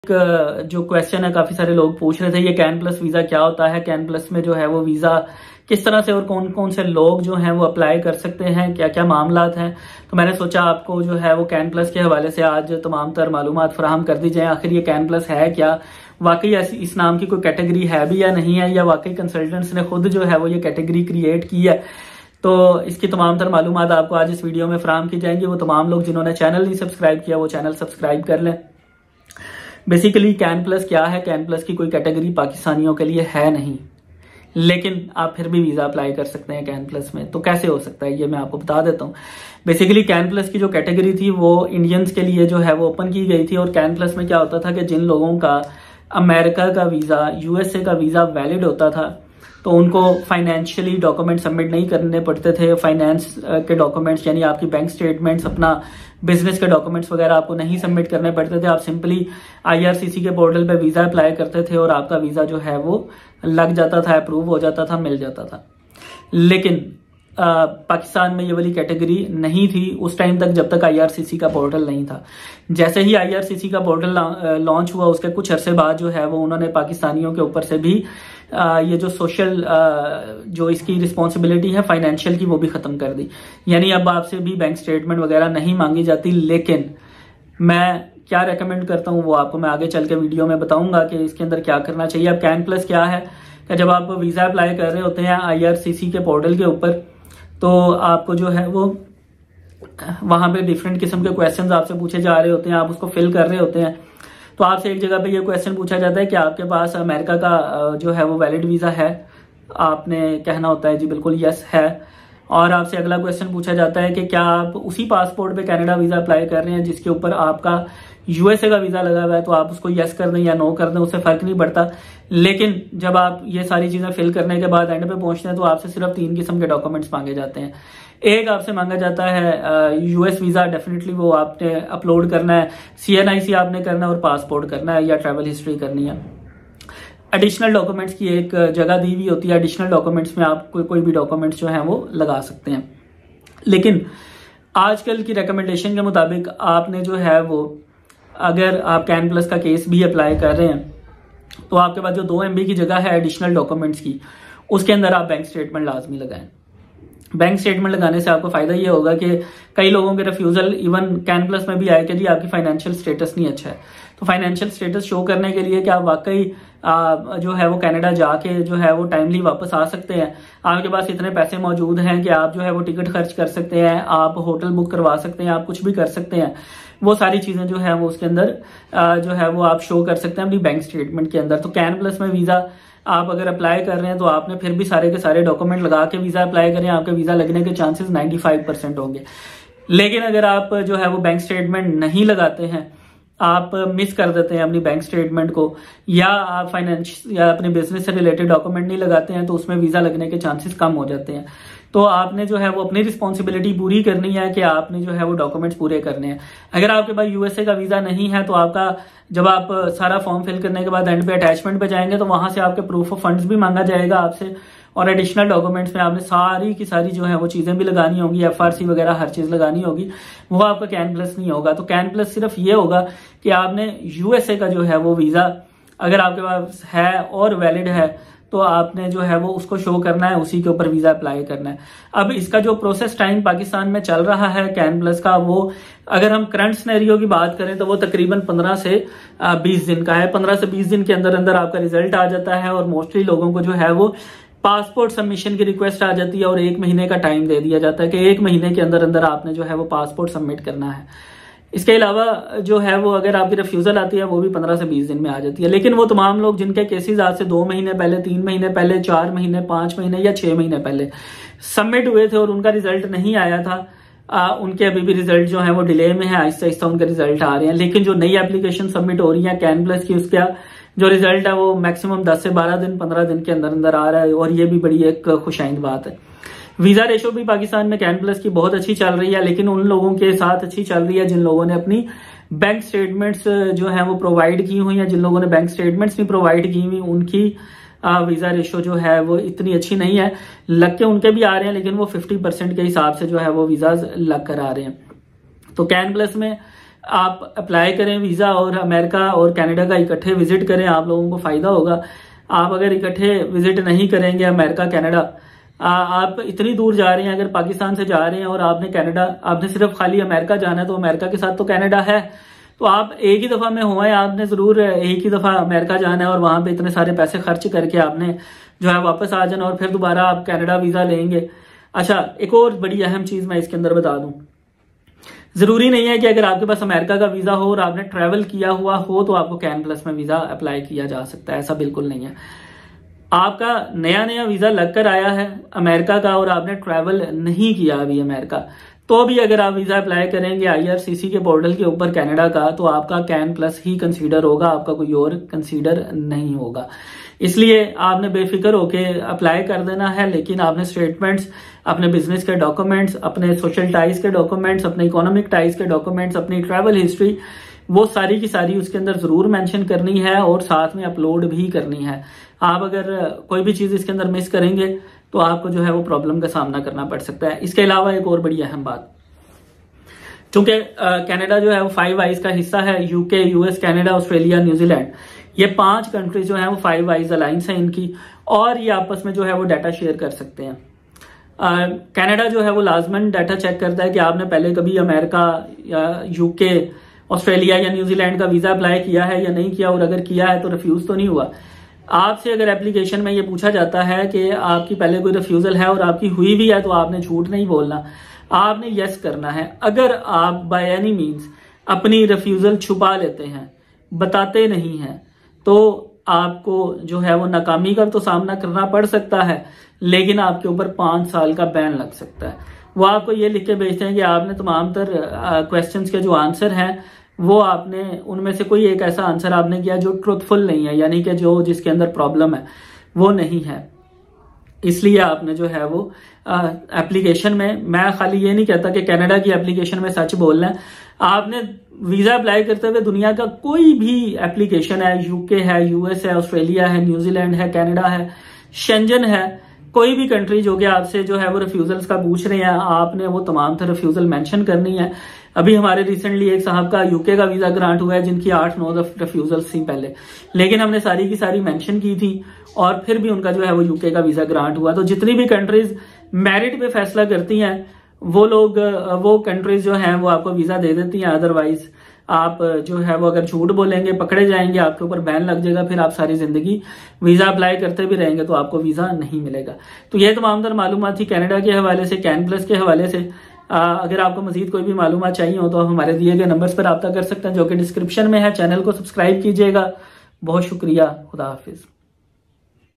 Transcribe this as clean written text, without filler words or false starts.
जो क्वेश्चन है काफी सारे लोग पूछ रहे थे, ये कैन प्लस वीजा क्या होता है, कैन प्लस में जो है वो वीजा किस तरह से और कौन कौन से लोग जो हैं वो अप्लाई कर सकते हैं, क्या क्या मामलात हैं। तो मैंने सोचा आपको जो है वो कैन प्लस के हवाले से आज तमाम तर मालूमात फराहम कर दी जाए। आखिर ये कैन प्लस है क्या, वाकई ऐसी इस नाम की कोई कैटेगरी है भी या नहीं है, या वाकई कंसल्टेंट्स ने खुद जो है वो ये कैटेगरी क्रिएट की है। तो इसकी तमाम तर मालूमात आपको आज इस वीडियो में फराहम की जाएंगी। वो तमाम लोग जिन्होंने चैनल नहीं सब्सक्राइब किया वो चैनल सब्सक्राइब कर लें। बेसिकली कैन प्लस क्या है, कैन प्लस की कोई कैटेगरी पाकिस्तानियों के लिए है नहीं, लेकिन आप फिर भी वीजा अप्लाई कर सकते हैं कैन प्लस में। तो कैसे हो सकता है ये मैं आपको बता देता हूँ। बेसिकली कैन प्लस की जो कैटेगरी थी वो इंडियंस के लिए जो है वो ओपन की गई थी। और कैन प्लस में क्या होता था कि जिन लोगों का अमेरिका का वीजा, यूएसए का वीजा वैलिड होता था तो उनको फाइनेंशियली डॉक्यूमेंट सबमिट नहीं करने पड़ते थे। फाइनेंस के डॉक्यूमेंट्स यानी आपकी बैंक स्टेटमेंट्स, अपना बिजनेस के डॉक्यूमेंट्स वगैरह आपको नहीं सबमिट करने पड़ते थे। आप सिंपली आईआरसीसी के पोर्टल पे वीजा अप्लाई करते थे और आपका वीजा जो है वो लग जाता था, अप्रूव हो जाता था, मिल जाता था। लेकिन पाकिस्तान में ये वाली कैटेगरी नहीं थी उस टाइम तक, जब तक आईआरसीसी का पोर्टल नहीं था। जैसे ही आईआरसीसी का पोर्टल लॉन्च हुआ उसके कुछ अरसे बाद जो है वो उन्होंने पाकिस्तानियों के ऊपर से भी ये जो सोशल जो इसकी रिस्पॉन्सिबिलिटी है फाइनेंशियल की, वो भी खत्म कर दी। यानी अब आपसे भी बैंक स्टेटमेंट वगैरह नहीं मांगी जाती। लेकिन मैं क्या रेकमेंड करता हूँ वो आपको मैं आगे चल के वीडियो में बताऊंगा कि इसके अंदर क्या करना चाहिए। अब कैन प्लस क्या है कि जब आप वीजा अप्लाई कर रहे होते हैं आईआरसीसी के पोर्टल के ऊपर, तो आपको जो है वो वहां पे डिफरेंट किस्म के क्वेश्चंस आपसे पूछे जा रहे होते हैं, आप उसको फिल कर रहे होते हैं। तो आपसे एक जगह पे ये क्वेश्चन पूछा जाता है कि आपके पास अमेरिका का जो है वो वैलिड वीजा है। आपने कहना होता है जी बिल्कुल यस है। और आपसे अगला क्वेश्चन पूछा जाता है कि क्या आप उसी पासपोर्ट पे कनाडा वीजा अप्लाई कर रहे हैं जिसके ऊपर आपका यूएसए का वीजा लगा हुआ है। तो आप उसको यस कर दें या नो कर दें, उससे फर्क नहीं पड़ता। लेकिन जब आप ये सारी चीजें फिल करने के बाद एंड पे पहुंचते हैं तो आपसे सिर्फ 3 किस्म के डॉक्यूमेंट्स मांगे जाते हैं। एक आपसे मांगा जाता है यूएस वीजा, डेफिनेटली वो आपने अपलोड करना है, सीएनआईसी आपने करना है और पासपोर्ट करना है या ट्रैवल हिस्ट्री करनी है। एडिशनल डॉक्यूमेंट्स की एक जगह दी हुई होती है, एडिशनल डॉक्यूमेंट्स में आप कोई भी डॉक्यूमेंट्स जो है वो लगा सकते हैं। लेकिन आजकल की रिकमेंडेशन के मुताबिक आपने जो है वो, अगर आप कैन प्लस का केस भी अप्लाई कर रहे हैं तो आपके पास जो 2 MB की जगह है एडिशनल डॉक्यूमेंट्स की, उसके अंदर आप बैंक स्टेटमेंट लाजमी लगाएं। बैंक स्टेटमेंट लगाने से आपको फायदा ये होगा कि कई लोगों के रिफ्यूजल इवन कैन प्लस में भी आए कि जी आपकी फाइनेंशियल स्टेटस नहीं अच्छा है। तो फाइनेंशियल स्टेटस शो करने के लिए कि आप वाकई जो है वो कनाडा जाके जो है वो टाइमली वापस आ सकते हैं, आपके पास इतने पैसे मौजूद हैं कि आप जो है वो टिकट खर्च कर सकते हैं, आप होटल बुक करवा सकते हैं, आप कुछ भी कर सकते हैं। वो सारी चीजें जो है वो उसके अंदर जो है वो आप शो कर सकते हैं अपनी बैंक स्टेटमेंट के अंदर। तो कैन प्लस में वीजा आप अगर अप्लाई कर रहे हैं तो आपने फिर भी सारे के सारे डॉक्यूमेंट लगा के वीजा अप्लाई करें, आपके वीजा लगने के चांसेस 95% होंगे। लेकिन अगर आप जो है वो बैंक स्टेटमेंट नहीं लगाते हैं, आप मिस कर देते हैं अपनी बैंक स्टेटमेंट को, या आप फाइनेंस या अपने बिजनेस से रिलेटेड डॉक्यूमेंट नहीं लगाते हैं, तो उसमें वीजा लगने के चांसेस कम हो जाते हैं। तो आपने जो है वो अपनी रिस्पॉन्सिबिलिटी पूरी करनी है कि आपने जो है वो डॉक्यूमेंट्स पूरे करने हैं। अगर आपके पास यूएसए का वीजा नहीं है तो आपका जब आप सारा फॉर्म फिल करने के बाद एंड पे अटैचमेंट पे जाएंगे तो वहां से आपके प्रूफ ऑफ फंड्स भी मांगा जाएगा आपसे, और एडिशनल डॉक्यूमेंट्स में आपने सारी की सारी जो है वो चीजें भी लगानी होगी, एफआरसी वगैरह हर चीज लगानी होगी। वो आपका कैन प्लस नहीं होगा। तो कैन प्लस सिर्फ ये होगा कि आपने यूएसए का जो है वो वीजा अगर आपके पास है और वैलिड है तो आपने जो है वो उसको शो करना है, उसी के ऊपर वीजा अप्लाई करना है। अब इसका जो प्रोसेस टाइम पाकिस्तान में चल रहा है कैन प्लस का, वो अगर हम करंट सिनेरियो की बात करें तो वो तकरीबन 15 से 20 दिन का है। 15 से 20 दिन के अंदर अंदर आपका रिजल्ट आ जाता है और मोस्टली लोगों को जो है वो पासपोर्ट सबमिशन की रिक्वेस्ट आ जाती है और 1 महीने का टाइम दे दिया जाता है कि 1 महीने के अंदर अंदर आपने जो है वो पासपोर्ट सबमिट करना है। इसके अलावा जो है वो अगर आपकी रिफ्यूजल आती है वो भी 15 से 20 दिन में आ जाती है। लेकिन वो तमाम लोग जिनके केसेस आज से 2 महीने पहले, 3 महीने पहले, 4 महीने, 5 महीने या 6 महीने पहले सबमिट हुए थे और उनका रिजल्ट नहीं आया था, उनके अभी भी रिजल्ट जो है वो डिले में है, आहिस्ता आहिस्ता उनके रिजल्ट आ रहे हैं। लेकिन जो नई एप्लीकेशन सबमिट हो रही है कैन प्लस की, उसका जो रिजल्ट है वो मैक्सिमम 10 से 12 दिन, 15 दिन के अंदर अंदर आ रहा है, और ये भी बड़ी एक खुशाइंद बात है। वीजा रेशो भी पाकिस्तान में कैन प्लस की बहुत अच्छी चल रही है, लेकिन उन लोगों के साथ अच्छी चल रही है जिन लोगों ने अपनी बैंक स्टेटमेंट्स जो है वो प्रोवाइड की हुई है। जिन लोगों ने बैंक स्टेटमेंट्स नहीं प्रोवाइड की हुई उनकी वीजा रेशो जो है वो इतनी अच्छी नहीं है। लग के उनके भी आ रहे हैं लेकिन वो 50% के हिसाब से जो है वो वीजा लग कर आ रहे हैं। तो कैन प्लस में आप अप्लाई करें वीज़ा और अमेरिका और कनाडा का इकट्ठे विजिट करें, आप लोगों को फ़ायदा होगा। आप अगर इकट्ठे विजिट नहीं करेंगे अमेरिका कनाडा, आप इतनी दूर जा रहे हैं, अगर पाकिस्तान से जा रहे हैं और आपने कनाडा, आपने सिर्फ खाली अमेरिका जाना है, तो अमेरिका के साथ तो कनाडा है, तो आप एक ही दफ़ा में हुआ है, आपने ज़रूर एक ही दफ़ा अमेरिका जाना है और वहाँ पे इतने सारे पैसे खर्च करके आपने जो है वापस आ जाना और फिर दोबारा आप कनाडा वीज़ा लेंगे। अच्छा, एक और बड़ी अहम चीज़ मैं इसके अंदर बता दूं, ज़रूरी नहीं है कि अगर आपके पास अमेरिका का वीज़ा हो और आपने ट्रैवल किया हुआ हो तो आपको कैन प्लस में वीज़ा अप्लाई किया जा सकता है, ऐसा बिल्कुल नहीं है। आपका नया नया वीज़ा लगकर आया है अमेरिका का और आपने ट्रैवल नहीं किया अभी अमेरिका, तो भी अगर आप वीज़ा अप्लाई करेंगे IRCC के पोर्टल के ऊपर कनाडा का, तो आपका कैन प्लस ही कंसीडर होगा, आपका कोई और कंसीडर नहीं होगा। इसलिए आपने बेफिक्र होके अप्लाई कर देना है, लेकिन आपने स्टेटमेंट्स, अपने बिजनेस के डॉक्यूमेंट्स, अपने सोशल टाइज के डॉक्यूमेंट्स, अपने इकोनॉमिक टाइज के डॉक्यूमेंट्स, अपनी ट्रैवल हिस्ट्री, वो सारी की सारी उसके अंदर जरूर मेंशन करनी है और साथ में अपलोड भी करनी है। आप अगर कोई भी चीज इसके अंदर मिस करेंगे तो आपको जो है वो प्रॉब्लम का सामना करना पड़ सकता है। इसके अलावा एक और बड़ी अहम बात, चूंकि कनाडा जो है वो 5 आइज का हिस्सा है, UK, US, Canada, Australia, New Zealand, ये 5 कंट्रीज जो है वो 5 आइज अलायंस है इनकी, और ये आपस में जो है वो डाटा शेयर कर सकते हैं। कनाडा जो है वो लाजमन डाटा चेक करता है कि आपने पहले कभी अमेरिका या UK, ऑस्ट्रेलिया या न्यूजीलैंड का वीजा अप्लाई किया है या नहीं किया, और अगर किया है तो रिफ्यूज तो नहीं हुआ। आपसे अगर एप्लीकेशन में ये पूछा जाता है कि आपकी पहले कोई रिफ्यूजल है और आपकी हुई भी है, तो आपने झूठ नहीं बोलना, आपने यस करना है। अगर आप बाय एनी मीन्स अपनी रिफ्यूजल छुपा लेते हैं, बताते नहीं हैं, तो आपको जो है वो नाकामी का तो सामना करना पड़ सकता है, लेकिन आपके ऊपर 5 साल का बैन लग सकता है। वो आपको ये लिख के भेजते हैं कि आपने तमाम तर क्वेश्चंस के जो आंसर हैं वो आपने उनमें से कोई एक ऐसा आंसर आपने किया जो ट्रूथफुल नहीं है, यानी कि जो जिसके अंदर प्रॉब्लम है वो नहीं है। इसलिए आपने जो है वो एप्लीकेशन में, मैं खाली ये नहीं कहता कि कनाडा की एप्लीकेशन में सच बोलना है, आपने वीजा अप्लाई करते हुए दुनिया का कोई भी एप्लीकेशन है, UK है, US है, ऑस्ट्रेलिया है, न्यूजीलैंड है, कनाडा है, शेंजन है, कोई भी कंट्री जो कि आपसे जो है वो रिफ्यूजल्स का पूछ रहे हैं, आपने वो तमाम तरह रिफ्यूजल मेंशन करनी है। अभी हमारे रिसेंटली एक साहब का UK का वीजा ग्रांट हुआ है जिनकी 8-9 रिफ्यूजल्स थी पहले, लेकिन हमने सारी की सारी मेंशन की थी और फिर भी उनका जो है वो UK का वीजा ग्रांट हुआ। तो जितनी भी कंट्रीज मेरिट पे फैसला करती हैं वो लोग, वो कंट्रीज जो हैं वो आपको वीजा दे देती हैं, अदरवाइज आप जो है वो अगर झूठ बोलेंगे पकड़े जाएंगे, आपके ऊपर बैन लग जाएगा, फिर आप सारी जिंदगी वीजा अप्लाई करते भी रहेंगे तो आपको वीजा नहीं मिलेगा। तो ये तमाम तर मालूमात थी कनाडा के हवाले से, कैन प्लस के हवाले से। अगर आपको मजीद कोई भी मालूमात चाहिए हो तो आप हमारे दिए गए नंबर्स पर रब्ता कर सकते हैं जो कि डिस्क्रिप्शन में है। चैनल को सब्सक्राइब कीजिएगा। बहुत शुक्रिया, खुदा हाफिज।